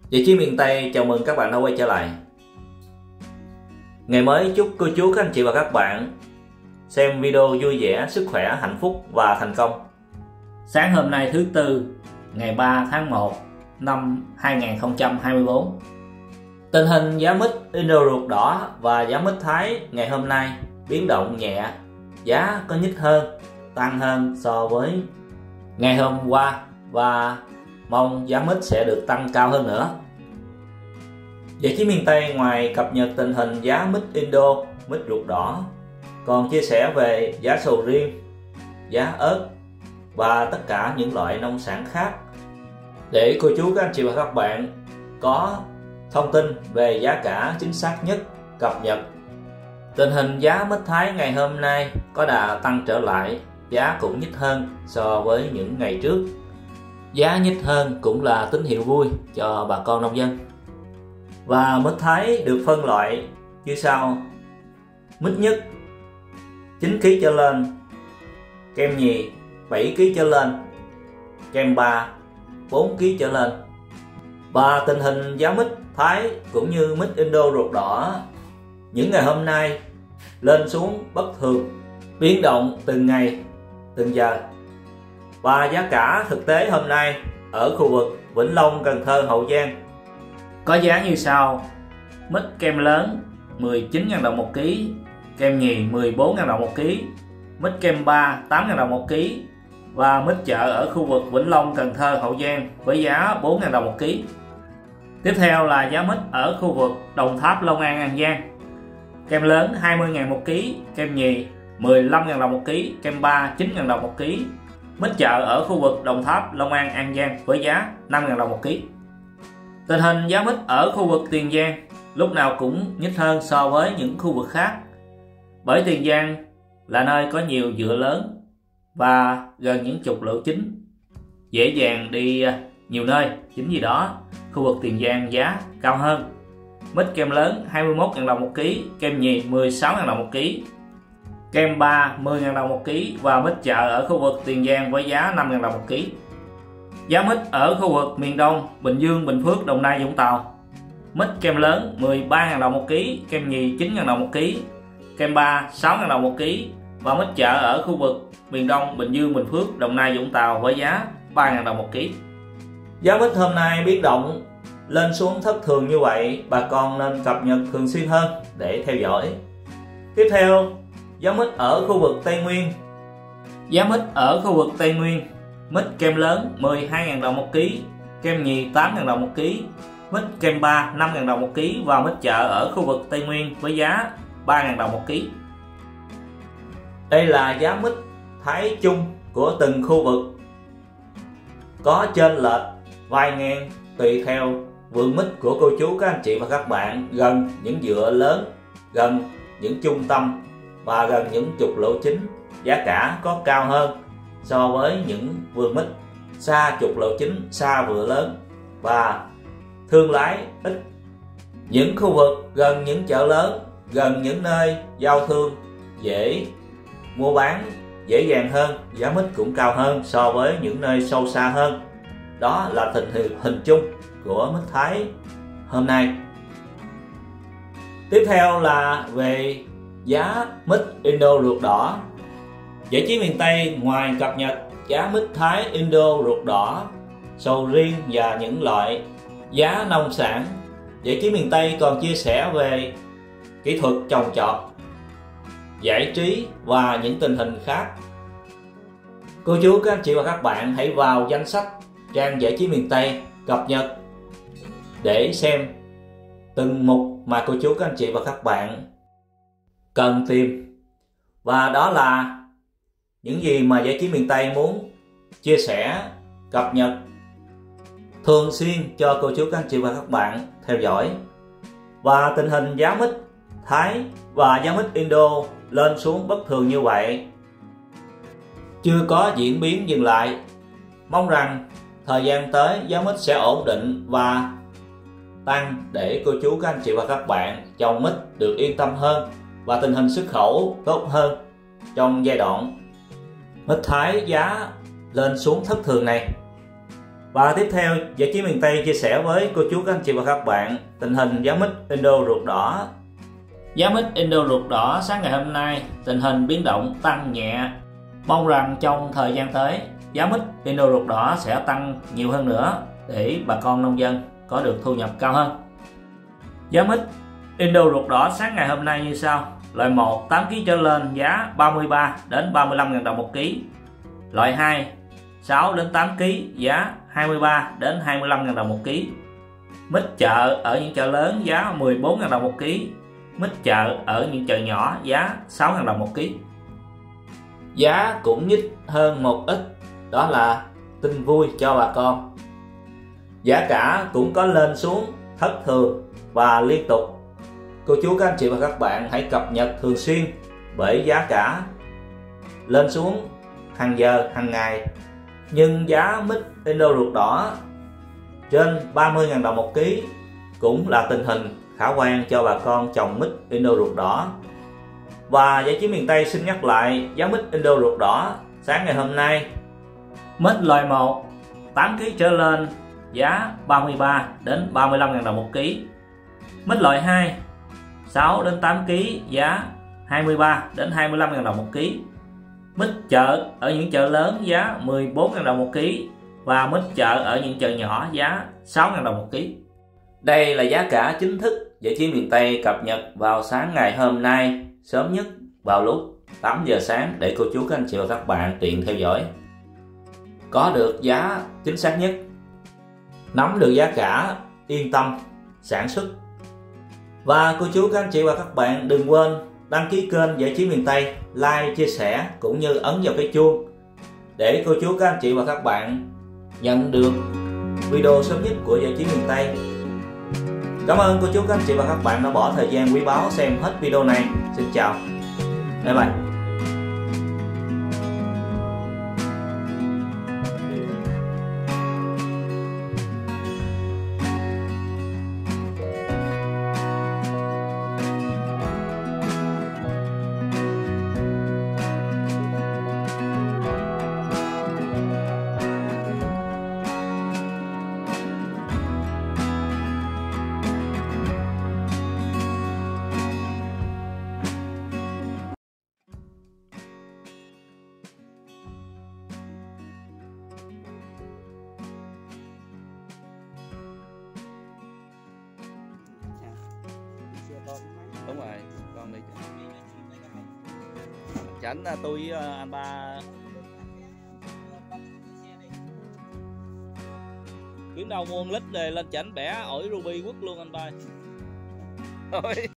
Địa chỉ miền Tây chào mừng các bạn đã quay trở lại. Ngày mới chúc cô chú, các anh chị và các bạn xem video vui vẻ, sức khỏe, hạnh phúc và thành công. Sáng hôm nay thứ Tư, ngày 3 tháng 1 năm 2024. Tình hình giá mít Indo ruột đỏ và giá mít Thái ngày hôm nay biến động nhẹ, giá có nhích hơn, tăng hơn so với ngày hôm qua và mong giá mít sẽ được tăng cao hơn nữa. Địa chỉ miền Tây ngoài cập nhật tình hình giá mít Indo, mít ruột đỏ, còn chia sẻ về giá sầu riêng, giá ớt và tất cả những loại nông sản khác để cô chú, các anh chị và các bạn có thông tin về giá cả chính xác nhất, cập nhật. Tình hình giá mít Thái ngày hôm nay có đà tăng trở lại, giá cũng nhích hơn so với những ngày trước. Giá nhích hơn cũng là tín hiệu vui cho bà con nông dân. Và mít Thái được phân loại như sau: mít nhất 9 kg trở lên, kem nhì 7 kg trở lên, kem 3 4 kg trở lên. Và tình hình giá mít Thái cũng như mít Indo ruột đỏ những ngày hôm nay lên xuống bất thường, biến động từng ngày từng giờ. Và giá cả thực tế hôm nay ở khu vực Vĩnh Long, Cần Thơ, Hậu Giang có giá như sau: mít kem lớn 19.000 đồng 1 kg, kem nhì 14.000 đồng 1 kg, mít kem 3 8.000 đồng 1 kg và mít chợ ở khu vực Vĩnh Long, Cần Thơ, Hậu Giang với giá 4.000 đồng 1 kg. Tiếp theo là giá mít ở khu vực Đồng Tháp, Long An, An Giang. Kem lớn 20.000 1 kg, kem nhì 15.000 đồng 1 kg, kem 3 9.000 đồng 1 kg. Mít chợ ở khu vực Đồng Tháp, Long An, An Giang với giá 5.000 đồng 1 kg. Tình hình giá mít ở khu vực Tiền Giang lúc nào cũng nhích hơn so với những khu vực khác, bởi Tiền Giang là nơi có nhiều dựa lớn và gần những trục lộ chính, dễ dàng đi nhiều nơi. Chính vì đó khu vực Tiền Giang giá cao hơn. Mít kem lớn 21.000 đồng 1 kg, kem nhì 16.000 đồng 1 kg, kem 3 10.000 đồng 1 kg và mít chợ ở khu vực Tiền Giang với giá 5.000 đồng 1 kg. Giá mít ở khu vực miền Đông, Bình Dương, Bình Phước, Đồng Nai, Vũng Tàu. Mít kem lớn 13.000 đồng 1 kg, kem nhì 9.000 đồng 1 kg, kem 3 6.000 đồng 1 kg và mít chợ ở khu vực miền Đông, Bình Dương, Bình Phước, Đồng Nai, Vũng Tàu với giá 3.000 đồng 1 kg. Giá mít hôm nay biến động lên xuống thất thường như vậy, bà con nên cập nhật thường xuyên hơn để theo dõi. Tiếp theo, giá mít ở khu vực Tây Nguyên. Giá mít ở khu vực Tây Nguyên: mít kem lớn 12.000 đồng 1 kg, kem nhì 8.000 đồng 1 kg, mít kem 3 5.000 đồng 1 kg và mít chợ ở khu vực Tây Nguyên với giá 3.000 đồng 1 kg. Đây là giá mít Thái chung của từng khu vực, có chênh lệch vài ngàn tùy theo vườn mít của cô chú, các anh chị và các bạn gần những dựa lớn, gần những trung tâm và gần những trục lộ chính, giá cả có cao hơn so với những vườn mít xa trục lộ chính, xa vựa lớn và thương lái ít. Những khu vực gần những chợ lớn, gần những nơi giao thương dễ mua bán, dễ dàng hơn, giá mít cũng cao hơn so với những nơi sâu xa hơn. Đó là hình chung của mít Thái hôm nay. Tiếp theo là về giá mít Indo ruột đỏ. Giải trí miền Tây ngoài cập nhật giá mít Thái, Indo ruột đỏ, sầu riêng và những loại giá nông sản, giải trí miền Tây còn chia sẻ về kỹ thuật trồng trọt, giải trí và những tình hình khác. Cô chú, các anh chị và các bạn hãy vào danh sách trang giải trí miền Tây cập nhật để xem từng mục mà cô chú, các anh chị và các bạn cần tìm. Và đó là những gì mà giải trí miền Tây muốn chia sẻ, cập nhật thường xuyên cho cô chú, các anh chị và các bạn theo dõi. Và tình hình giá mít Thái và giá mít Indo lên xuống bất thường như vậy, chưa có diễn biến dừng lại. Mong rằng thời gian tới giá mít sẽ ổn định và tăng để cô chú, các anh chị và các bạn trồng mít được yên tâm hơn và tình hình xuất khẩu tốt hơn trong giai đoạn mít Thái giá lên xuống thất thường này. Và tiếp theo, Giải Trí Miền Tây chia sẻ với cô chú các anh chị và các bạn tình hình giá mít Indo ruột đỏ. Giá mít Indo ruột đỏ sáng ngày hôm nay tình hình biến động tăng nhẹ. Mong rằng trong thời gian tới, giá mít Indo ruột đỏ sẽ tăng nhiều hơn nữa để bà con nông dân có được thu nhập cao hơn. Giá mít Indo ruột đỏ sáng ngày hôm nay như sau. Loại 1 8 kg trở lên giá 33 đến 35.000 đồng một ký. Loại 2 6 đến 8 kg giá 23 đến 25.000 đồng một ký. Mít chợ ở những chợ lớn giá 14.000 đồng một ký. Mít chợ ở những chợ nhỏ giá 6.000 đồng một ký. Giá cũng nhích hơn một ít, đó là tin vui cho bà con. Giá cả cũng có lên xuống thất thường và liên tục. Cô chú các anh chị và các bạn hãy cập nhật thường xuyên, bởi giá cả lên xuống hàng giờ hàng ngày. Nhưng giá mít Indo ruột đỏ trên 30.000 đồng một ký cũng là tình hình khả quan cho bà con trồng mít Indo ruột đỏ. Và Giải Trí Miền Tây xin nhắc lại giá mít Indo ruột đỏ sáng ngày hôm nay. Mít loại 1 8 kg trở lên giá 33 đến 35.000 đồng một ký. Mít loại 2 6 đến 8 kg giá 23 đến 25.000 đồng một ký. Mít chợ ở những chợ lớn giá 14.000 đồng một ký và mít chợ ở những chợ nhỏ giá 6.000 đồng một ký. Đây là giá cả chính thức Giải Trí Miền Tây cập nhật vào sáng ngày hôm nay, sớm nhất vào lúc 8 giờ sáng để cô chú các anh chị và các bạn tiện theo dõi, có được giá chính xác nhất, nắm được giá cả, yên tâm sản xuất. Và cô chú các anh chị và các bạn đừng quên đăng ký kênh Giải Trí Miền Tây, like, chia sẻ cũng như ấn vào cái chuông để cô chú các anh chị và các bạn nhận được video sớm nhất của Giải Trí Miền Tây. Cảm ơn cô chú các anh chị và các bạn đã bỏ thời gian quý báu xem hết video này. Xin chào, bye bye. Đúng rồi, con đi chảnh tôi anh ba kiếm đâu mua 1 lít để lên chảnh bẻ ổi ruby quất luôn anh ba.